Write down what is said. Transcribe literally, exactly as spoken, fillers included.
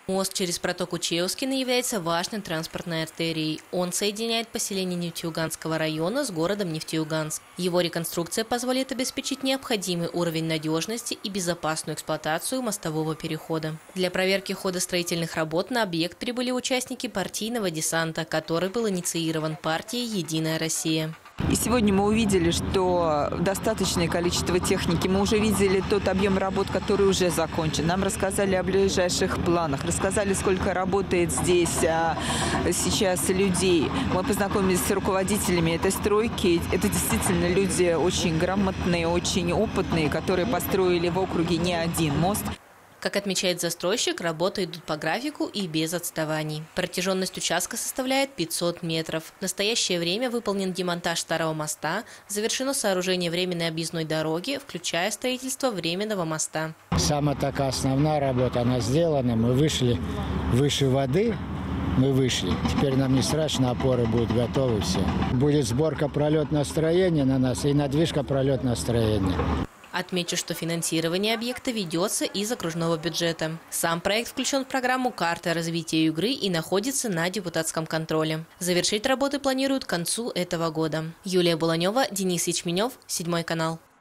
Мост через протоку Чеускин является важной транспортной артерией. Он соединяет поселение Нефтеюганского района с городом Нефтеюганск. Его реконструкция позволит обеспечить необходимый уровень надежности и безопасную эксплуатацию мостового перехода. Для проверки хода строительных работ на объект прибыли участники партийного десанта, который был инициирован партией «Единая Россия». И сегодня мы увидели, что достаточное количество техники. Мы уже видели тот объем работ, который уже закончен. Нам рассказали о ближайших планах, рассказали, сколько работает здесь а, сейчас людей. Мы познакомились с руководителями этой стройки. Это действительно люди очень грамотные, очень опытные, которые построили в округе не один мост. Как отмечает застройщик, работы идут по графику и без отставаний. Протяженность участка составляет пятьсот метров. В настоящее время выполнен демонтаж старого моста, завершено сооружение временной объездной дороги, включая строительство временного моста. Самая такая основная работа, она сделана. Мы вышли выше воды, мы вышли. Теперь нам не страшно, опоры будут готовы все. Будет сборка пролетного строения на нас и надвижка пролетного строения. Отмечу, что финансирование объекта ведется из окружного бюджета. Сам проект включен в программу «Карта развития Югры» и находится на депутатском контроле. Завершить работы планируют к концу этого года. Юлия Буланева, Денис Ячменев, Седьмой канал.